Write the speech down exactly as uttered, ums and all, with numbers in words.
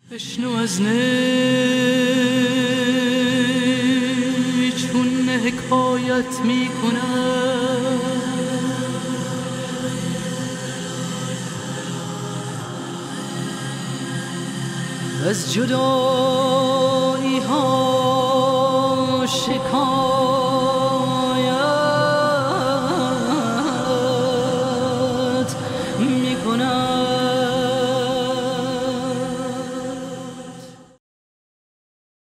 بشنو از نی چون حکایت می کنم، از جدایی ها شکار